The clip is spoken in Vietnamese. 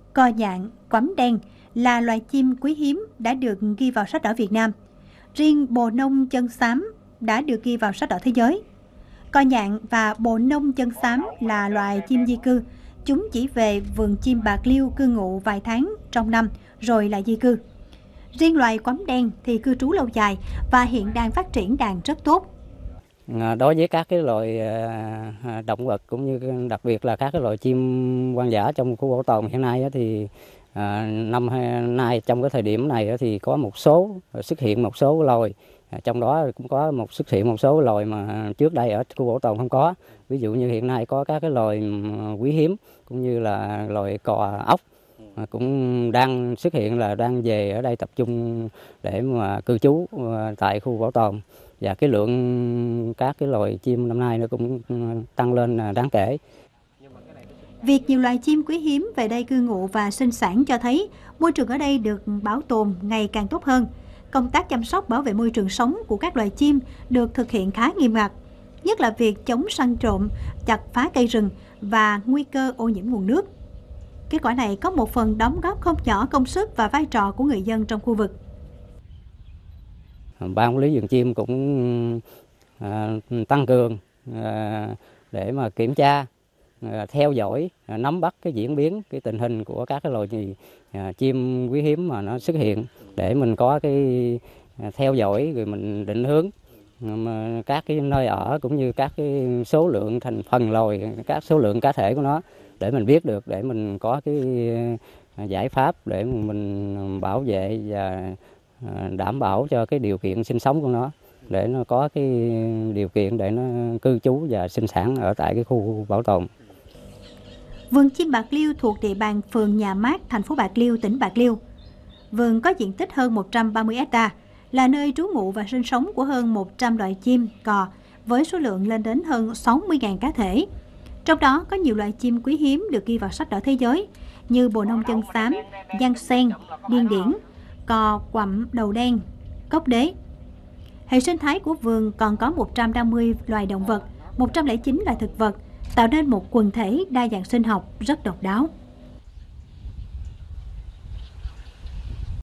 Co nhạn, quắm đen là loài chim quý hiếm đã được ghi vào sách đỏ Việt Nam. Riêng bồ nông chân xám đã được ghi vào sách đỏ thế giới. Co nhạn và bồ nông chân xám là loài chim di cư. Chúng chỉ về vườn chim Bạc Liêu cư ngụ vài tháng trong năm rồi lại di cư. Riêng loài quắm đen thì cư trú lâu dài và hiện đang phát triển đàn rất tốt. Đối với các cái loài động vật cũng như đặc biệt là các cái loài chim hoang dã trong khu bảo tồn hiện nay thì năm nay trong cái thời điểm này thì có một số xuất hiện một số loài, trong đó cũng có xuất hiện một số loài mà trước đây ở khu bảo tồn không có. Ví dụ như hiện nay có các cái loài quý hiếm cũng như là loài cò ốc cũng đang xuất hiện, là đang về ở đây tập trung để mà cư trú tại khu bảo tồn, và cái lượng các cái loài chim năm nay nó cũng tăng lên đáng kể. Việc nhiều loài chim quý hiếm về đây cư ngụ và sinh sản cho thấy môi trường ở đây được bảo tồn ngày càng tốt hơn. Công tác chăm sóc bảo vệ môi trường sống của các loài chim được thực hiện khá nghiêm ngặt, nhất là việc chống săn trộm, chặt phá cây rừng và nguy cơ ô nhiễm nguồn nước. Kết quả này có một phần đóng góp không nhỏ công sức và vai trò của người dân trong khu vực. Ban quản lý vườn chim cũng tăng cường để mà kiểm tra, theo dõi, nắm bắt cái diễn biến, cái tình hình của các cái loài chim quý hiếm mà nó xuất hiện, để mình có cái theo dõi rồi mình định hướng các cái nơi ở cũng như các cái số lượng thành phần loài, các số lượng cá thể của nó, để mình biết được, để mình có cái giải pháp để mình bảo vệ và đảm bảo cho cái điều kiện sinh sống của nó, để nó có cái điều kiện để nó cư trú và sinh sản ở tại cái khu bảo tồn. Vườn chim Bạc Liêu thuộc địa bàn phường Nhà Mát, thành phố Bạc Liêu, tỉnh Bạc Liêu. Vườn có diện tích hơn 130 ha, là nơi trú ngụ và sinh sống của hơn 100 loài chim, cò, với số lượng lên đến hơn 60.000 cá thể. Trong đó có nhiều loài chim quý hiếm được ghi vào sách đỏ thế giới như bồ nông chân xám, giang sen, điên điển, cò quặm đầu đen, cốc đế. Hệ sinh thái của vườn còn có 150 loài động vật, 109 loài thực vật, tạo nên một quần thể đa dạng sinh học rất độc đáo.